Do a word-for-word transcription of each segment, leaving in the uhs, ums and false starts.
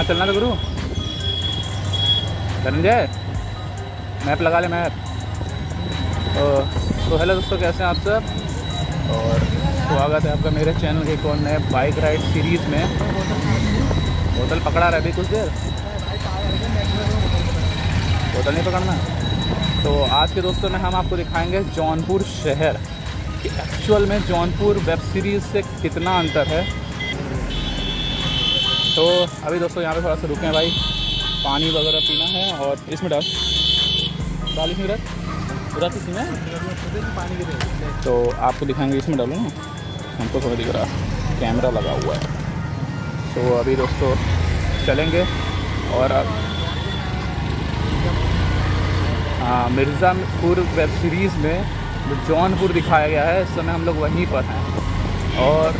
कहाँ चलना था गुरु? धनंजय मैप लगा ले मैप। तो हेलो दोस्तों, कैसे हैं आप सब और स्वागत है आपका मेरे चैनल के एक और नए बाइक राइड सीरीज़ में। बोतल पकड़ा रहा है अभी कुछ देर, बोतल नहीं पकड़ना। तो आज के दोस्तों में हम आपको दिखाएंगे जौनपुर शहर कि एक्चुअल में जौनपुर वेब सीरीज़ से कितना अंतर है। तो अभी दोस्तों यहाँ पे थोड़ा सा रुके हैं भाई, पानी वगैरह पीना है और इसमें डाल चालीस मिनट पूरा किसी में पानी के। तो आपको दिखाएंगे, इसमें डालूँ ना, हमको थोड़ा दिख रहा कैमरा लगा हुआ है। तो अभी दोस्तों चलेंगे और अब हाँ, मिर्ज़ापुर वेब सीरीज़ में जो जौनपुर दिखाया गया है, इस समय हम लोग वहीं पर हैं। और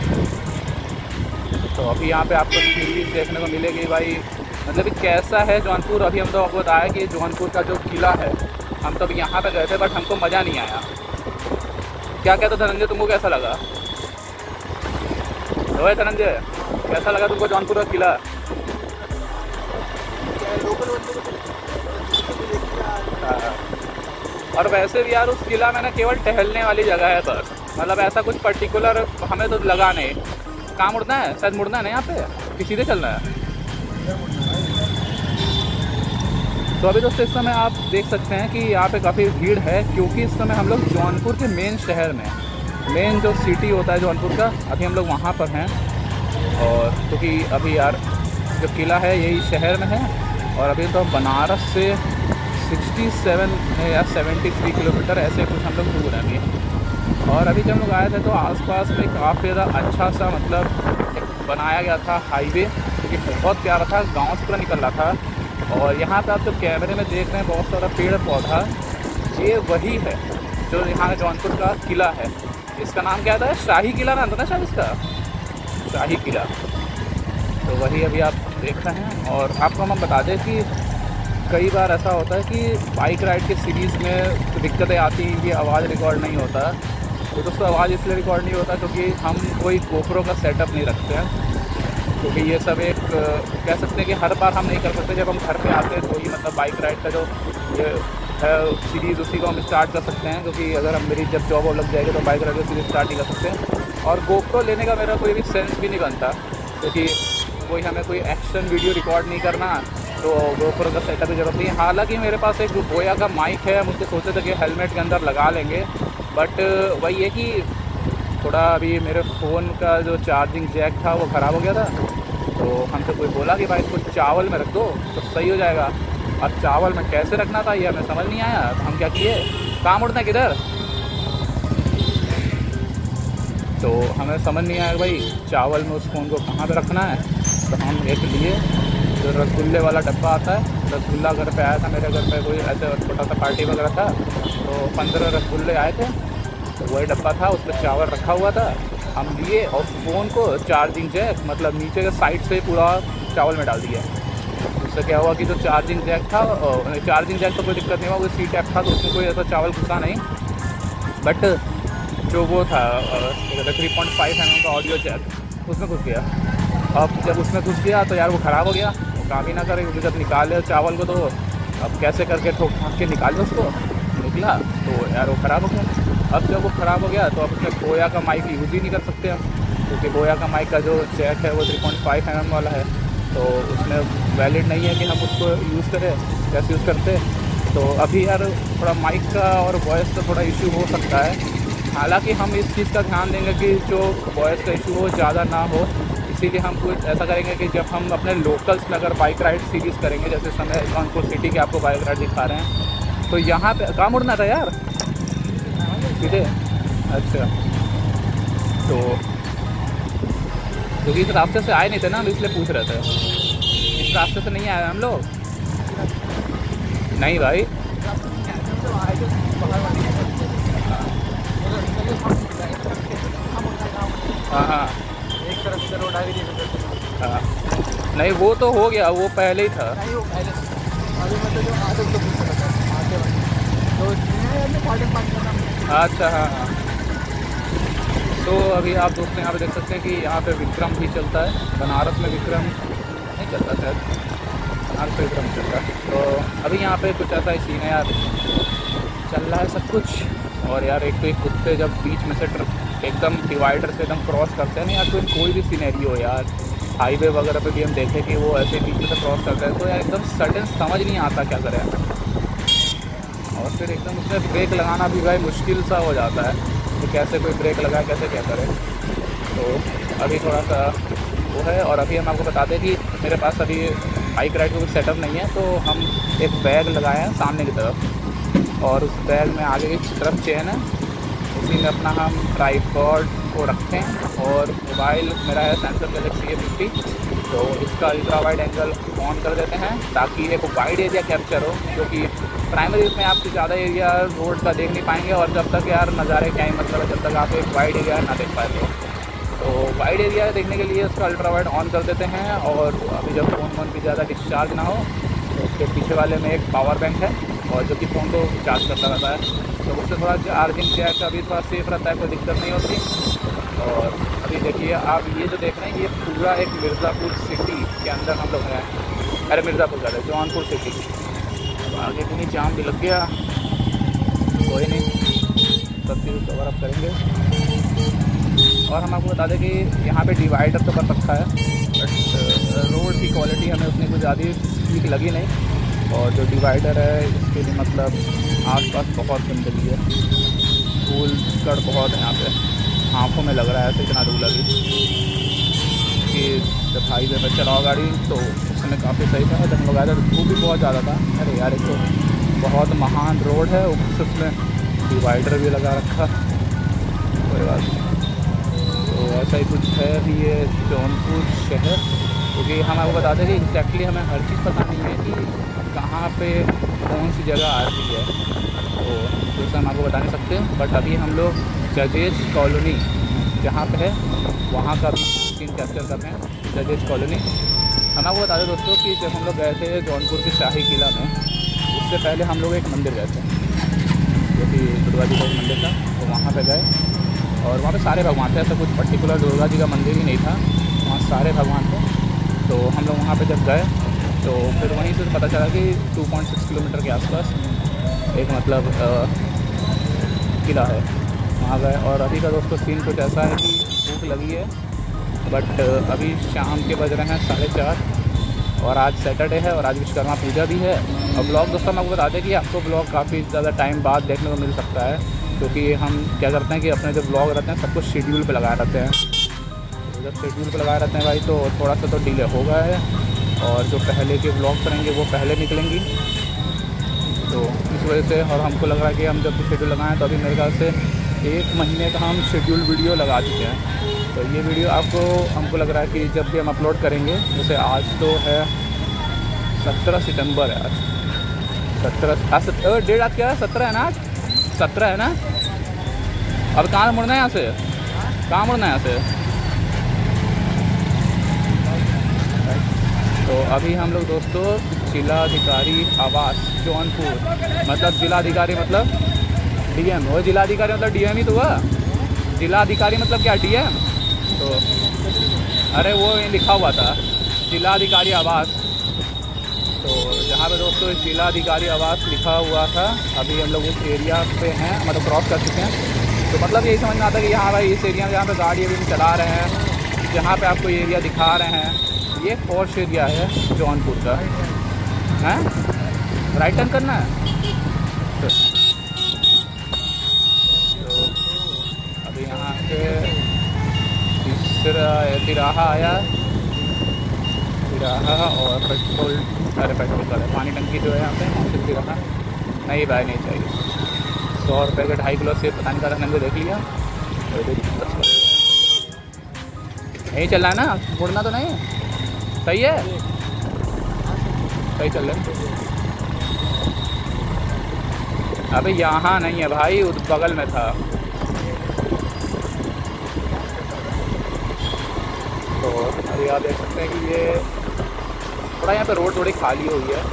तो अभी यहाँ पे आपको सीरीज़ देखने को मिलेगी भाई, मतलब कि कैसा है जौनपुर। अभी हम तो आपको बताया कि जौनपुर का जो किला है, हम तो अभी यहाँ पे गए थे बट हमको मज़ा नहीं आया। क्या कहता धनंजय, तुमको कैसा लगा? तो धनंजय कैसा लगा तुमको जौनपुर का किला? और वैसे भी यार उस किला में ना केवल टहलने वाली जगह है बस, मतलब ऐसा कुछ पर्टिकुलर हमें तो लगा नहीं। कहाँ मुड़ना है? शायद मुड़ना है ना यहाँ पे कि सीधे चलना है। तो अभी दोस्तों इस समय आप देख सकते हैं कि यहाँ पे काफ़ी भीड़ है, क्योंकि इस समय हम लोग जौनपुर के मेन शहर में, मेन जो सिटी होता है जौनपुर का, अभी हम लोग वहाँ पर हैं। और क्योंकि अभी यार जो किला है यही शहर में है, और अभी तो बनारस से सड़सठ है या तिहत्तर किलोमीटर ऐसे कुछ हम लोग दूर हैं अभी। और अभी जब हम लोग आए थे तो आसपास में काफ़ी ज़्यादा अच्छा सा मतलब एक बनाया गया था हाईवे, क्योंकि बहुत प्यारा था, गांव से पूरा निकल रहा था। और यहाँ पे आप जो कैमरे में देख रहे हैं बहुत सारा पेड़ पौधा, ये वही है जो यहाँ जौनपुर का किला है। इसका नाम क्या था? शाही किला नाम था ना शायद इसका, शाही किला। तो वही अभी आप देख रहे हैं। और आपको हम बता दें कि कई बार ऐसा होता है कि बाइक राइड के सीरीज़ में दिक्कतें आती हैं कि आवाज़ रिकॉर्ड नहीं होता। तो दोस्तों आवाज़ इसलिए रिकॉर्ड नहीं होता क्योंकि हम कोई गोप्रो का सेटअप नहीं रखते हैं, क्योंकि ये सब एक कह सकते हैं कि हर बार हम नहीं कर सकते। जब हम घर पे आते हैं तो ही मतलब बाइक राइड का जो ये है सीरीज़ उसी को हम स्टार्ट कर सकते हैं, क्योंकि अगर हम मेरी जब जॉब लग जाएगी तो बाइक राइड की सीरीज़ स्टार्ट नहीं कर सकते। और गोप्रो लेने का मेरा कोई भी सेंस भी नहीं बनता, क्योंकि कोई हमें कोई एक्शन वीडियो रिकॉर्ड नहीं करना, तो गोप्रो का सेटअप की ज़रूरत नहीं है। हालांकि मेरे पास एक बोया का माइक है, हम उसको सोचे थे कि हेलमेट के अंदर लगा लेंगे, बट वही है कि थोड़ा अभी मेरे फ़ोन का जो चार्जिंग जैक था वो ख़राब हो गया था। तो हमसे कोई बोला कि भाई इसको चावल में रख दो तो सही हो जाएगा। और चावल में कैसे रखना था ये हमें समझ नहीं आया। तो हम क्या किए, काम उड़ना किधर, तो हमें समझ नहीं आया भाई चावल में उस फ़ोन को कहाँ पे रखना है। तो हम एक लिए जो रसगुल्ले वाला डब्बा आता है, रसगुल्ला घर पे आया था मेरे घर पे, कोई ऐसे छोटा सा पार्टी वगैरह था, तो पंद्रह रसगुल्ले आए थे, तो वही डब्बा था, उस पर चावल रखा हुआ था। हम लिए और फ़ोन को चार्जिंग जैक मतलब नीचे के साइड से पूरा चावल में डाल दिया। उससे क्या हुआ कि जो चार्जिंग जैक था, चार्जिंग जैक तो कोई दिक्कत नहीं हुआ, वो सी टैप था तो उसमें कोई ऐसा चावल घुसा नहीं, बट जो वो था three point five M M का ऑडियो जैक उसमें घुस गया। अब जब उसमें घुस गया तो यार वो ख़राब हो गया, वो काम ही ना करे, क्योंकि जब निकाले चावल को तो अब कैसे करके ठोक ठाक के निकाले उसको, निकला तो यार वो ख़राब हो गया। अब जब वो ख़राब हो गया तो अब उसमें बोया का माइक यूज़ ही नहीं कर सकते हम, क्योंकि बोया का माइक का जो जैक है वो three point five M M वाला है, तो उसमें वैलिड नहीं है कि हम उसको यूज़ करें। कैसे यूज़ करते, तो अभी यार थोड़ा माइक का और वॉइस का थोड़ा इशू हो सकता है। हालांकि हम इस चीज़ का ध्यान देंगे कि जो वॉइस का इशू हो ज़्यादा ना हो, इसीलिए हम कुछ ऐसा करेंगे कि जब हम अपने लोकल्स में अगर बाइक राइड सीरीज़ करेंगे, जैसे समय जौनपुर सिटी के आपको बाइक राइड दिखा रहे हैं, तो यहाँ पे काम उड़ना था यार सीधे। अच्छा, तो क्योंकि इस रास्ते से आए नहीं थे ना, हम इसलिए पूछ रहे थे। इस रास्ते से नहीं आए हम लोग, नहीं भाई। हाँ हाँ एक तरफ से रोड आ गई थी। हाँ, नहीं वो तो हो गया, वो पहले ही था। नहीं वो पहले अभी मतलब जो आगे तो पूछ रहा था आगे तो अच्छा हाँ हाँ। तो अभी आप दोस्तों यहाँ पे देख सकते हैं कि यहाँ पे विक्रम भी चलता है, बनारस में विक्रम नहीं चल रहा शायद, आर पे एकदम चल रहा है। तो अभी यहाँ पे कुछ ऐसा ही सीन है यार, चल रहा है सब कुछ। और यार एक तो एक कुत्ते जब बीच में से एकदम डिवाइडर से एकदम क्रॉस करते हैं ना यार, तो कोई भी सीनरी हो यार, हाईवे वगैरह पे भी हम देखें कि वो ऐसे बीच में से क्रॉस करते हैं, तो यार एकदम सडन समझ नहीं आता क्या करें। और फिर एकदम उसमें ब्रेक लगाना भी भाई मुश्किल सा हो जाता है, तो कैसे कोई ब्रेक लगाए, कैसे क्या करें। तो अभी थोड़ा सा वो है। और अभी हम आपको बता दें कि मेरे पास अभी बाइक राइड का कुछ सेटअप नहीं है, तो हम एक बैग लगाए हैं सामने की तरफ, और उस बैग में आगे की तरफ चेन है, उसी में अपना हम ट्राइपॉड को रखते हैं। और मोबाइल मेरा है सैमसंग गैलेक्सी ए फिफ्टी, तो इसका अल्ट्रा वाइड एंगल ऑन कर देते हैं ताकि एक वाइड एरिया कैप्चर हो, क्योंकि प्राइमरी में आप ज़्यादा एरिया रोड का देख नहीं पाएंगे, और जब तक यार नज़ारे क्या ही मतलब है जब तक आप एक वाइड एरिया ना देख पाए। तो तो वाइड एरिया देखने के लिए उसका अल्ट्रा वाइड ऑन कर देते हैं। और अभी जब फ़ोन वोन भी ज़्यादा डिस्चार्ज ना हो, तो उसके पीछे वाले में एक पावर बैंक है, और जो कि फ़ोन को चार्ज करता रहता है, तो उससे थोड़ा चार्जिंग जैक का भी थोड़ा सेफ रहता है, कोई दिक्कत नहीं होती। और अभी देखिए आप ये जो देख रहे हैं, ये पूरा एक मिर्ज़ापुर सिटी के अंदर हम लोग हैं। अरे मिर्ज़ापुर का है, जौनपुर सिटी। अब आगे भी नहीं, जाम भी लग गया, कोई नहीं, सब चीज़ कवर अप करेंगे। और हम आपको बता दें कि यहाँ पे डिवाइडर तो कर रखा है, बट रोड की क्वालिटी हमें उतनी कुछ ज़्यादा ठीक लगी नहीं। और जो डिवाइडर है इसके लिए मतलब आसपास बहुत गंदगी है, धूल कड़ बहुत है यहाँ पे, आँखों में लग रहा है ऐसे इतना धूल अभी कि जब हाईवे पर चलाओ गाड़ी तो उस समय काफ़ी सही था, जब हम लोग आए थे धूप भी बहुत ज़्यादा था। अरे यार एक तो बहुत महान रोड है, उसमें डिवाइडर भी लगा रखा, कोई बात नहीं। तो ऐसा ही कुछ है अभी ये जौनपुर शहर, क्योंकि हम आपको बता दें कि एग्जैक्टली हमें हर चीज़ पता नहीं है कि कहाँ पे कौन सी जगह आती है, तो जैसे हम आपको बता नहीं सकते। बट अभी हम लोग जजेज कॉलोनी जहाँ पे है वहाँ का सीन कैप्चर कर रहे हैं, जजेज कॉलोनी। हम आपको बता दें दोस्तों कि जब हम लोग गए थे जौनपुर के शाही किला में, उससे पहले हम लोग एक मंदिर गए थे जो कि दुर्गा जी का एक मंदिर था, तो वहाँ पर गए और वहाँ पे सारे भगवान थे, ऐसा कुछ पर्टिकुलर दुर्गा जी का मंदिर ही नहीं था, वहाँ सारे भगवान थे। तो हम लोग वहाँ पे जब गए तो फिर वहीं से पता चला कि टू पॉइंट सिक्स किलोमीटर के आसपास एक मतलब किला है, वहाँ गए। और अभी का दोस्तों सीन कुछ ऐसा है कि भूख लगी है, बट अभी शाम के बज रहे हैं साढ़े चार, और आज सैटरडे है और आज विश्वकर्मा पूजा भी है। और ब्लॉग दोस्तों हम आपको बता दें कि आपको ब्लॉग काफ़ी ज़्यादा टाइम बाद देखने को मिल सकता है, क्योंकि हम क्या करते हैं कि अपने जो ब्लॉग रहते हैं सब कुछ शेड्यूल पे लगाए रहते हैं। तो जब शेड्यूल पे लगाए रहते हैं भाई, तो थोड़ा सा तो डिले हो गया है, और जो पहले के ब्लॉग्स रहेंगे वो पहले निकलेंगी, तो इस वजह से। और हमको लग रहा है कि हम जब शेड्यूल लगाएं तो अभी मेरे ख्याल से एक महीने का हम शेड्यूल वीडियो लगा चुके हैं। तो ये वीडियो आपको हमको लग रहा है कि जब भी हम अपलोड करेंगे, जैसे आज तो है सत्रह सितंबर है, आज सत्रह आज डेट आज क्या है, सत्रह है ना, आज सत्रह है ना। अब कहाँ मुड़ना है यहाँ से, कहाँ मुड़ना है यहाँ से। तो अभी हम लोग दोस्तों जिलाधिकारी आवास जौनपुर, मतलब जिलाधिकारी मतलब डीएम, वो जिलाधिकारी मतलब डीएम ही तो हुआ, जिलाधिकारी मतलब क्या डीएम। तो अरे वो लिखा हुआ था जिलाधिकारी आवास, तो जहाँ पे दोस्तों जिलाधिकारी आवास लिखा हुआ था, अभी हम लोग उस एरिया पे हैं, मतलब क्रॉस कर चुके हैं। तो मतलब यही समझ में आता है कि यहाँ भाई इस एरिया में जहाँ पे गाड़ी अभी हम चला रहे हैं, जहाँ पे आपको ये एरिया दिखा रहे हैं, ये पॉश एरिया है जौनपुर का, है राइट टर्न करना है। तो, तो अभी यहाँ पे तीसरा तिराहा आया, तिराहा और पेट्रोल, अरे पेट्रोल का है, पानी टंकी जो है यहाँ पे वहाँ से तिराहा नहीं भाई नहीं चाहिए। सौ रुपये का ढाई किलो सेब पता नहीं का रखने देख लिया, यहीं चल रहा है ना, मुड़ना तो नहीं, सही है, सही चल रहे। अबे यहाँ नहीं है भाई, उस बगल में था। तो अभी आप देख सकते हैं कि ये थोड़ा यहाँ पे रोड थोड़ी खाली हुई है।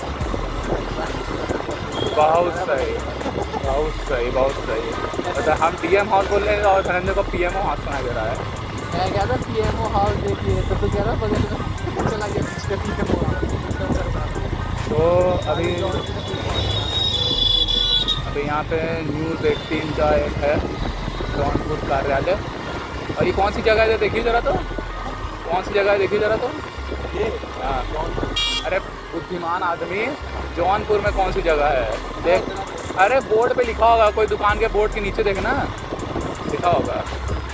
बहुत सही, बहुत सही, बहुत सही। मतलब हम डीएम हाउस बोल रहे हैं और धनंजय को पीएमओ हाउस सुनाई दे रहा है। मैं कह रहा पी एम ओ हाउस देखिए तो तो कह रहा बगल में चला गया पीछे पी एम ओ। तो अभी अभी यहाँ पे न्यूज़ एटीन का एक है जौनपुर कार्यालय। और ये कौन सी जगह है देखिए ज़रा, तो कौन सी जगह है देखिए ज़रा, तो ये हाँ अरे बुद्धिमान आदमी, जौनपुर में कौन सी जगह है देख। अरे बोर्ड पे लिखा होगा, कोई दुकान के बोर्ड के नीचे देखना लिखा होगा।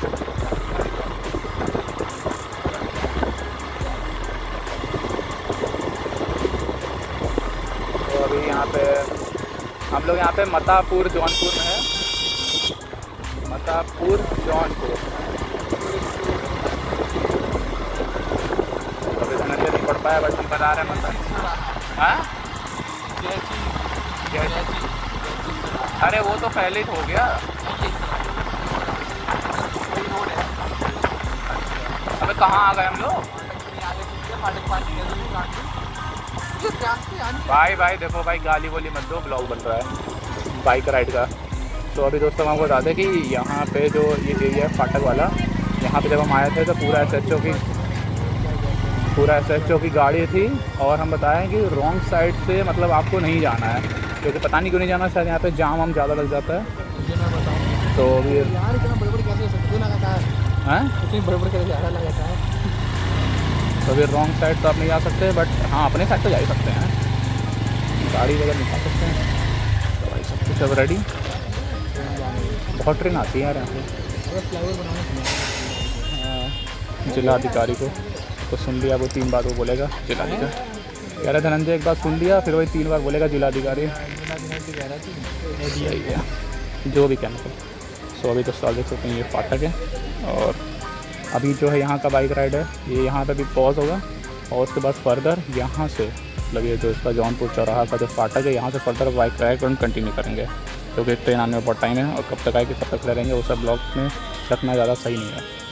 तो अभी यहाँ पे हम लोग यहाँ पे मतापुर जौनपुर में है, मतापुर जौनपुर। अभी धनंजय नहीं पढ़ पाया बट हम बता रहे हैं मता। हाँ अरे वो तो पहले ही हो गया। अबे कहाँ आ गए हम लोग? भाई भाई देखो भाई, गाली बोली मत दो, ब्लॉग बन रहा है बाइक राइड का। तो अभी दोस्तों हम आपको बता दें कि यहाँ पे जो ये एरिया है फाटक वाला, यहाँ पे जब हम आए थे तो पूरा एस एच ओ की पूरा एस एच ओ की गाड़ी थी। और हम बताएं कि रॉन्ग साइड से मतलब आपको नहीं जाना है, क्योंकि पता नहीं क्यों नहीं जाना, शायद यहाँ पे जाम हम ज़्यादा लग जाता है। मैं बताऊँ तो अभी यार इतना बड़े बड़े कैसे सकते लगाता है, हैं इतनी बड़े बड़े कैसे ज़्यादा लगाता है। तो अभी रॉन्ग साइड तो आप नहीं जा सकते, बट हाँ अपने साइड तो जा ही सकते हैं, गाड़ी वगैरह निकाल सकते हैं। तो भाई सब कुछ अब रेडी। बहुत ट्रेन आती है यार यहाँ पे। जिला अधिकारी को तो सुन लिया, वो तीन बार वो बोलेगा जिला अधिकारी। कह रहे धनंजय एक बार सुन लिया फिर वही तीन बार बोलेगा जिला अधिकारी। सही है जो भी कहना। सो अभी तो साल देख सकते हैं ये फाटक है, और अभी जो है यहाँ का बाइक राइड है ये यहाँ पे भी पॉज होगा, और उसके बाद फर्दर यहाँ से लगे जो इसका जौनपुर चौराहा का जो फाटक है, यहाँ से फर्दर बाइक राइड कंटिन्यू करेंगे, क्योंकि ट्रेन आने में बहुत टाइम है और कब तक आएगी कब तक खड़े रहेंगे वो सब ब्लॉग में रखना ज़्यादा सही नहीं है।